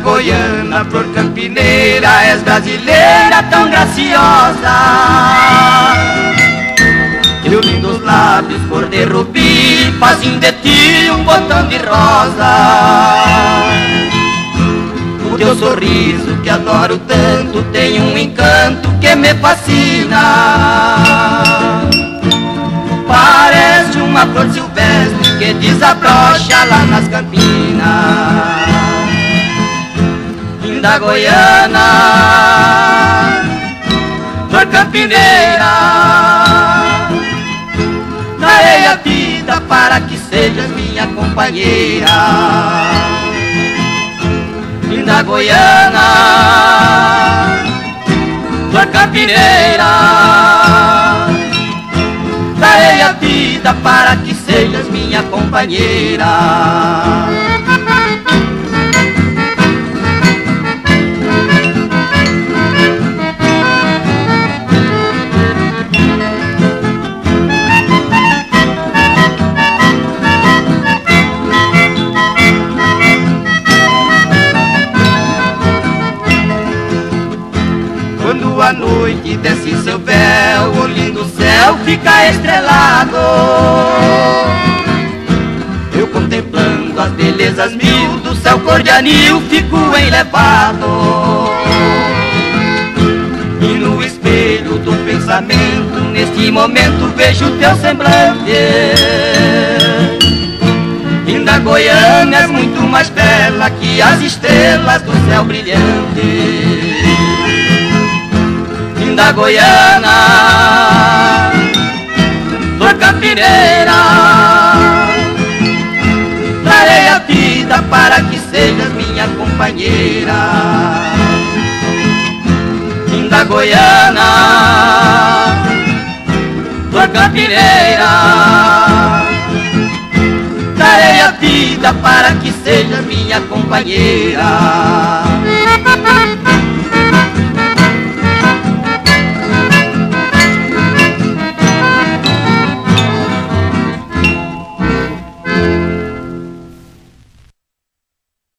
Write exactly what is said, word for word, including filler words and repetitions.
goiana, flor campineira, és brasileira tão graciosa. Teus lindos lábios cor de rubi fazem de ti um botão de rosa. O teu sorriso que adoro tanto tem um encanto que me fascina. Parece uma flor silvestre que desabrocha lá nas campinas. Linda goiana, flor campineira, darei a vida para que sejas minha companheira. Linda goiana, flor campineira, darei a vida para que sejas minha companheira. Quando a noite desce seu véu, o lindo céu fica estrelado. Eu contemplando as belezas mil do céu cor de anil fico enlevado. E no espelho do pensamento, neste momento vejo teu semblante. Linda goiana, és muito mais bela que as estrelas do céu brilhante. Linda goiana, flor campineira, darei a vida para que sejas minha companheira. Linda goiana, flor campineira, darei a vida para que sejas minha companheira.